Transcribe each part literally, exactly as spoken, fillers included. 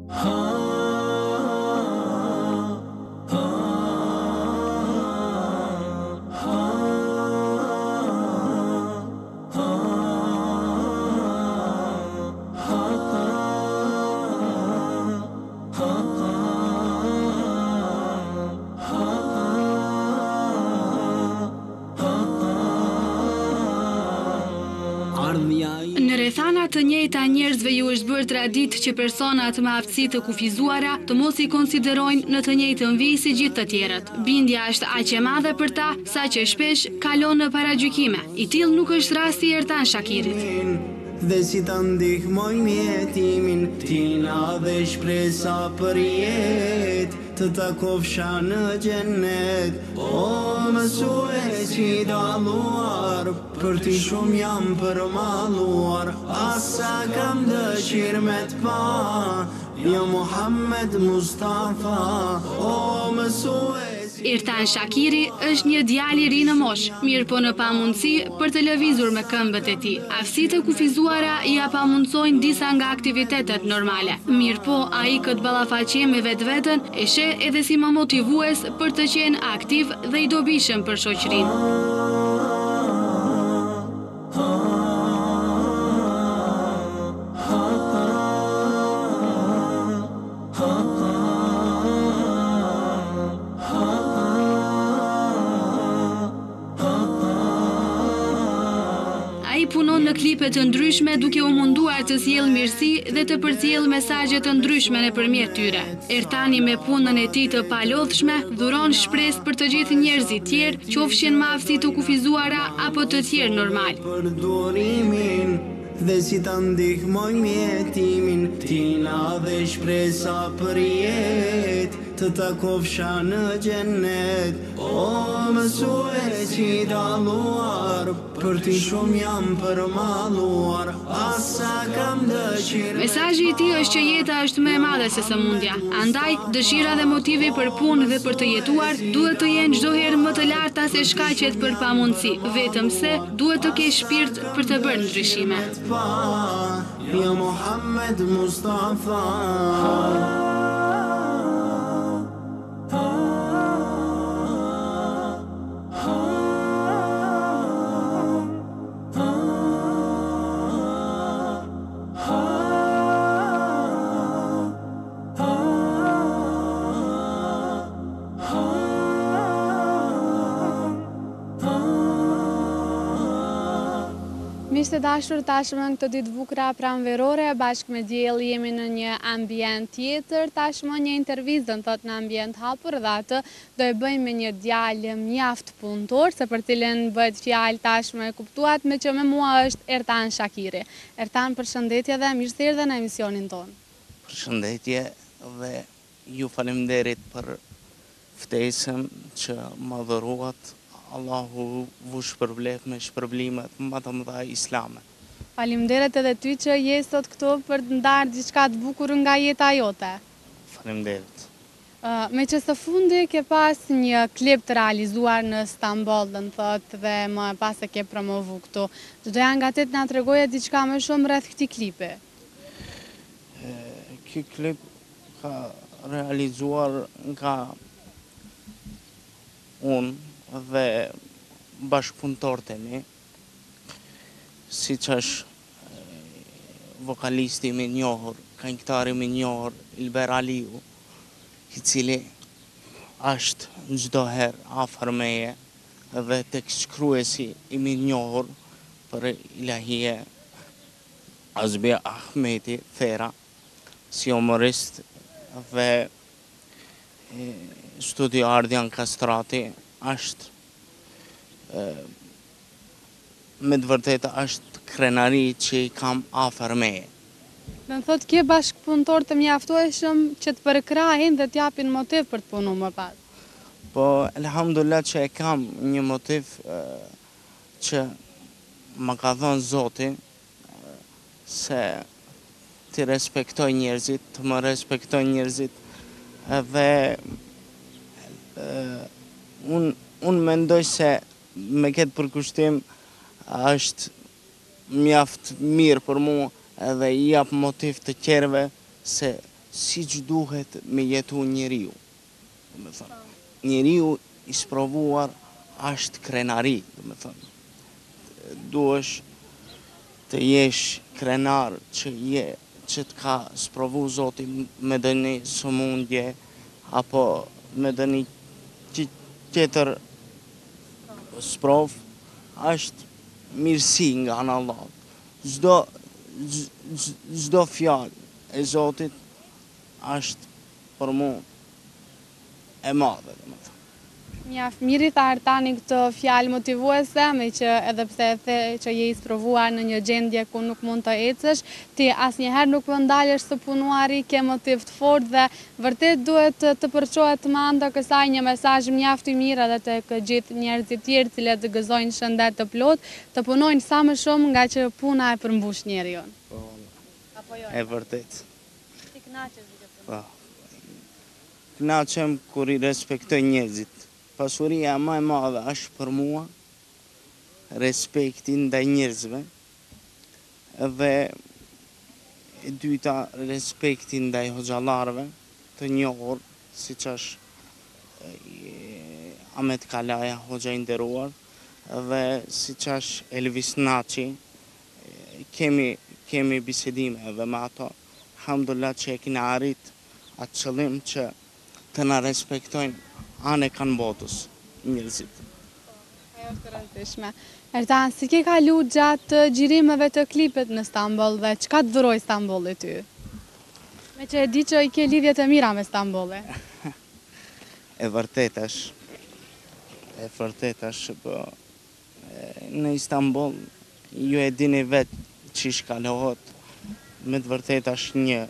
Në rrethana të njëjta njerëzve ju është bërë traditë që personat me aftësi të kufizuara të mos i konsiderojnë në të njëjtën vijë si gjithë të tjerët. Bindja është aq e madhe për ta, saqë shpesh kalon në paragjykime. I tillë nuk është rasti i Ertan Shakirit. Dhe si ta ndihmojmë jetimin, tina dhe shpresa për jetë, të takofsha në gjennet. O mësue që daluar, për ti shumë jam përmaluar, asa kam dëshirë me t'pa, ja Muhammed Mustafa. O mësue Ertan Shakiri është një djalë i ri në moshë, mirë po në pamundësi për të lëvizur me këmbët e tij. Aftësitë e kufizuara i pamundësojnë disa nga aktivitetet normale. Mirë po ai këtë ballafaqje me vetveten e sheh edhe si më motivues për të qenë aktiv dhe i dobishëm për shoqërinë. Ai punon në klipe të ndryshme duke u munduar të sjellë mirësi dhe të përcjellë mesazhe të ndryshme nëpërmjet tyre. Ertani me punën e tij të palodhshme dhuron shpresë për të gjithë njerëzit tjerë, qofshin me aftësi të kufizuara apo të tjerë normal. Përdorimin dhe si ta ndihmojmë jetimin, tina dhe shpresa për jetë, të takofsha në gjennet. O mësue që daluar, për ti shumë jam përmaluar, asa kam dëshirë. Mesazhi i tij është që jeta është më e madhe se sëmundja. Andaj, dëshira dhe motivi për punë dhe për të jetuar duhet të jenë çdo herë më të larta se shkaqet për pamundësi, vetëm se duhet të kesh shpirt për të bërë ndryshime. Ja Muhammed Mustafa. Miqtë e dashur, tashmë në këtë ditë bukura pranverore, bashkë me diell jemi në një ambient tjetër, tashmë një intervistë në thot në ambient hapur dhe atë do e bëjmë me një djalë mjaft punëtor, se për cilën bëhet fjalë tashmë e kuptuat, me që me mua është Ertan Shakiri. Ertan, përshëndetje dhe mirë se erdhe në emisionin tonë. Përshëndetje dhe ju faleminderit për ftesën që më dhuruat. Allahu vu shpërblet me shpërblimet më të mëdha islame. Faleminderit edhe ty që je sot këtu për të ndarë diçka të bukur nga jeta jote. Faleminderit. Uh, me që së fundi ke pas një klip të realizuar në Stamboll, në thot, dhe më pas e ke promovu këtu. Do doja nga te të nga tregoje diçka më shumë rreth këtij klipi. Ky klip ka realizuar nga unë dhe bashkëpunëtorët e mi, si që është vokalisti më i njohur, këngëtari më i njohur, Ilber Aliu, i cili është në çdo herë afër meje, dhe tekstshkruesi i më i njohur për ilahie, Azbia Ahmeti Fera, si humorist dhe studio Ardian Kastrati, është me të vërtetë është krenari që i kam afër meje. Do të thotë ke bashkëpunëtor të mjaftueshëm që të përkrahin dhe të japin motiv për të punuar më pas. Po, elhamdulillah që e kam një motiv që më ka dhënë Zoti, se të respektoj njerëzit, të më respektoj njerëzit, dhe unë unë mendoj se me këtë përkushtim është mjaft mirë për mua edhe i jap motiv të tjerëve se si që duhet me jetu njeriu. Do me thënë, njeriu i sprovuar është krenari, do me thënë. Duhesh të jesh krenar që je, që të ka sprovu Zoti me dëni sëmundje, apo me dëni tjetër sprov, është mirësi nga në Allah. Çdo çdo fjalë e Zotit është për mu e madhe, do me thënë. Mjaft miri tha Ertani këtë fjalë motivuese, me që edhe pse e the që je i sprovuar në një gjendje ku nuk mund të ecësh, ti asnjëherë nuk ndalesh së punuari, ke motiv të fortë dhe vërtet duhet të përçohet më anë kësaj një mesazh mjaft i mirë edhe tek gjithë njerëzit tjerë cilët gëzojnë shëndet të plot, të punojnë sa më shumë nga që puna e përmbush njeriu. Po, Apo jo? e vërtet. Ti kënaqesh duke punuar. Po. Kënaqem kur i respektoj njerëzit. Pasuria më e madhe është për mua respekti ndaj njerëzve, dhe e dyta respekti ndaj hoxhallarëve të njohur, siç është Ahmet Kalaja, hoxha i nderuar, dhe siç është Elvis Naçi. Kemi kemi bisedime edhe me ato. Alhamdulillah që e kena arrit atë qëllim që të na respektojnë anë e kanë botës, njerëzit. Ajo është e rëndësishme. Ertan, si ke kalu gjatë xhirimeve të klipit në Stamboll dhe çka të dhuroi Stambolli ty? Me që e di që i ke lidhje të mira me Stambolli. E vërtet është, e vërtet është, po në Istanbul ju e dini vetë që shkalohet, me të vërtet është një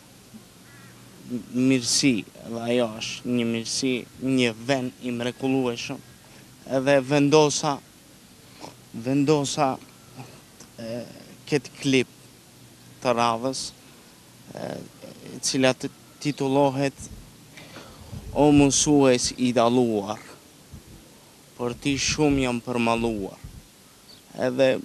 mirësi, dhe ajo është një mirësi, një vend i mrekullueshëm, edhe vendosa, vendosa e, këtë klip të radhës, e, cila të titullohet O mësues i dalluar, për ti shumë jam përmalluar. Edhe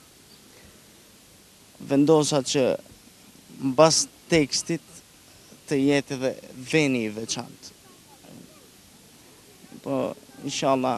vendosa që mbas tekstit të jetë dhe veni i veçantë. Po, inshallah,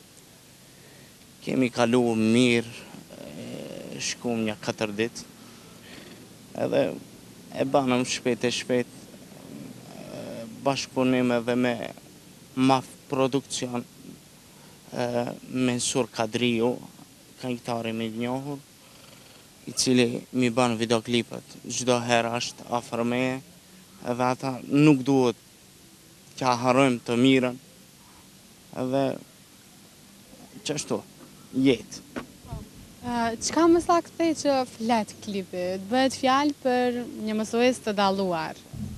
kemi kalu mirë, shkum një katër ditë, edhe e banëm shpejt e shpejt, bashkëpunim edhe me Maf Produkcion, me Sur Kadriu, këngëtari më i njohur, i cili mi ban videoklipet, çdo herë është afër meje, edhe ata nuk duhet që harrojmë të mirën, edhe qështu, jetë. Çka më sa kthej që flet klipi? Bëhet fjalë për një mësues të dalluar.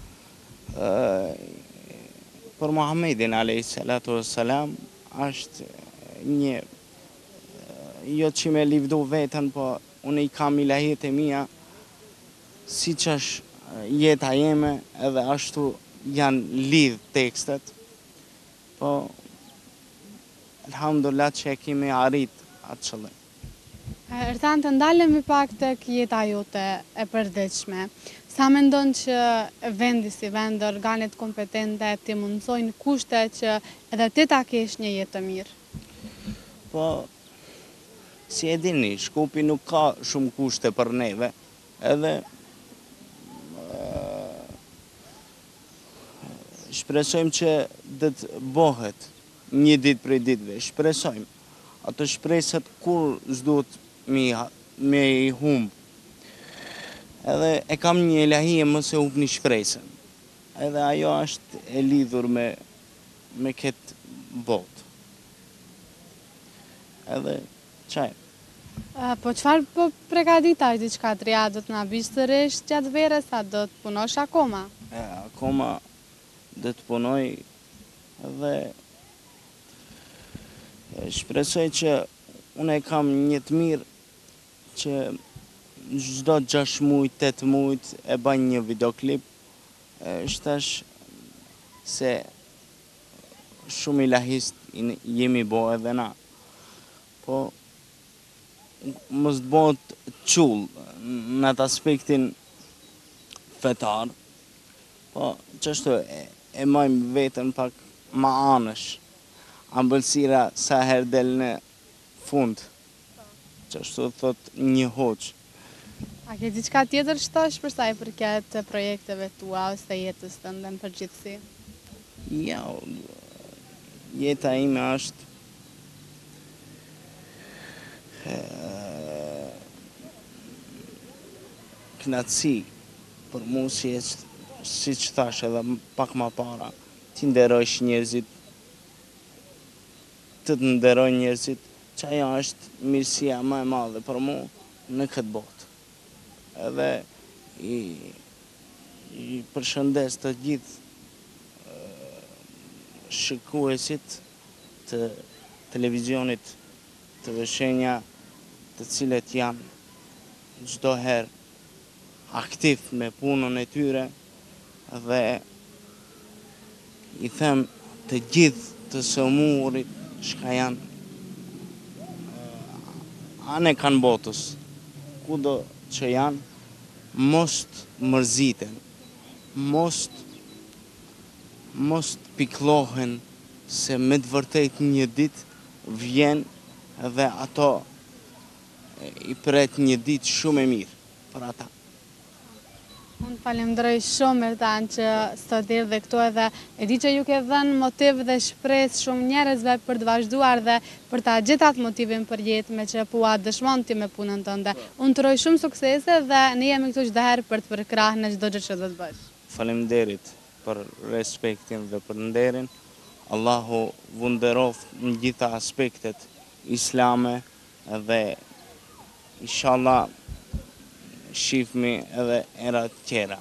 Për Muhammedin alayhis salatu wassalam është një, jo që me livdu vetën, po unë i kam ilahiet e mia, si që është jeta jeme, edhe ashtu janë lidh tekstet, po alhamdulillah që e kemi arrit atë qëllim. Ertan, të ndalemi pak tek jeta jote e përditshme. Sa mendon që vendi si vend, organet kompetente ti mundsojnë kushte që edhe ti ta kesh një jetë të mirë? Po, si e dini, Shkupi nuk ka shumë kushte për neve, edhe shpresojmë që dhe të bohet një ditë prej ditëve, shpresojmë. Ato shpresat kur s'duhet me i humbë. Edhe e kam një ilahie më se humbë një shpresën. Edhe ajo është e lidhur me, me këtë botë. Edhe qaj. Po çfarë po përgatitash diçka të reja, do të na bish sërish gjatë verës, a do të punosh akoma? E, akoma dhe të punoj dhe shpresoj që unë e kam një të mirë që çdo gjashtë muaj, tetë muaj e bën një videoklip, shtash se shumë ilahist jemi bo edhe na. Po mos të bëhet çull në atë aspektin fetar, Po, qështu e, e majmë vetën pak ma anësh. Ambëlsira sa her del në fund. Qështu thot një hoqë. A ke diçka tjetër shtosh për sa i përket projekteve tua ose jetës tënde në përgjithësi? Ja, jeta ime është e, knatësi për mu si, si që thash edhe pak ma para, ti nderojsh njerëzit, të të nderoj njerëzit, që ajo është mirësia më e madhe për mu në këtë botë. Edhe i, i përshëndes të gjithë shikuesit të televizionit të vëshenja të cilet janë çdo herë aktiv me punën e tyre dhe i them të gjithë të sëmurit shka janë anë kanë botës, kudo që janë, mos mërziten, mos mos piklohen se me të vërtet një dit vjen dhe ato i pret një dit shumë e mirë për ata. Unë falemderoj shumë Ertan që sot erdhe dhe këtu edhe e di që ju ke dhënë motiv dhe shpresë shumë njerëzve për të vazhduar dhe për ta gjetat motivin për jetë me që pua dëshmon ti me punën tënde. Unë të uroj shumë suksese dhe ne jemi këtu çdo herë për të përkrahur në çdo gjë që do të bësh. Faleminderit për respektin dhe për nderin. Allahu vu nderoft në gjitha aspektet islame dhe inshallah shifmi edhe era të tjera.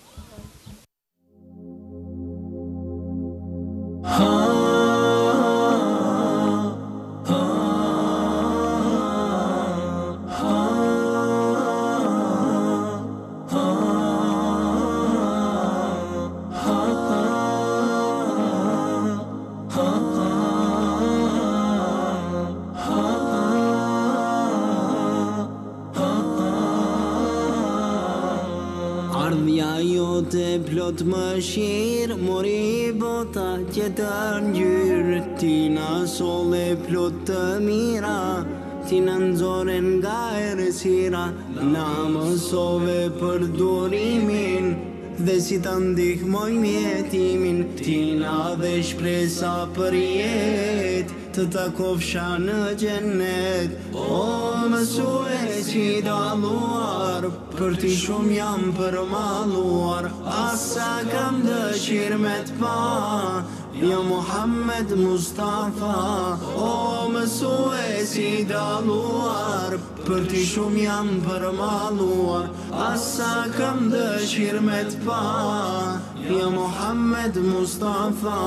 Ardhja jote plot më shirë, mori bota tjetër ngjyrë, ti na solle plot të mira, ti na nxorën nga errësira, na mësove për durimin, dhe si ta ndihmojmë jetimin, ti na dhe shpresa për jetë, të takofsha në gjennet. O mësue si dalluar, për ti shumë jam përmalluar, asa kam dëshirë me të pa, ja Muhammed Mustafa. O mësue si dalluar, për ti shumë jam përmalluar, asa kam dëshirë me të pa, ja Muhammed Mustafa.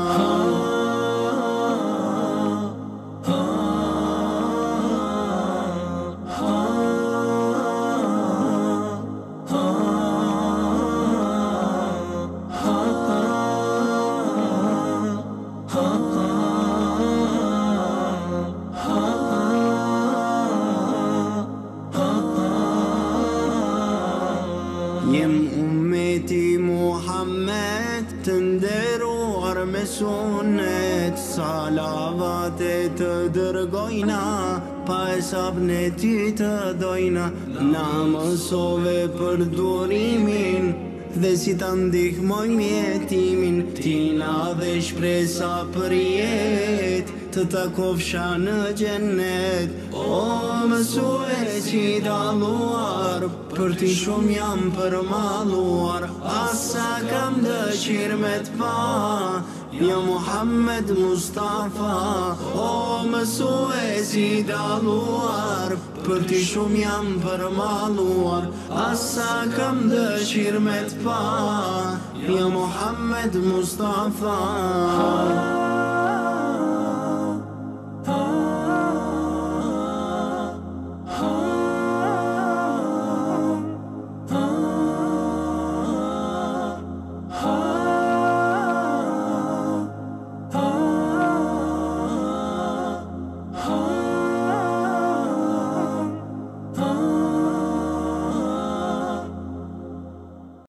Jem ummeti Muhammed, të nderuar me sunet, salavate të dërgojna, pa hesab në ty të dojna, na mësove për durimin, dhe si ta ndihmojmë jetimin, ti na dhe shpresa për jetë, të takofsha në gjennet. O mësue si dalluar, për ti shumë jam përmalluar, asa kam dëshirë me të pa, ja Muhammed Mustafa. O mësue si dalluar, për ti shumë jam përmalluar, asa kam dëshirë me të pa, ja Muhammed Mustafa.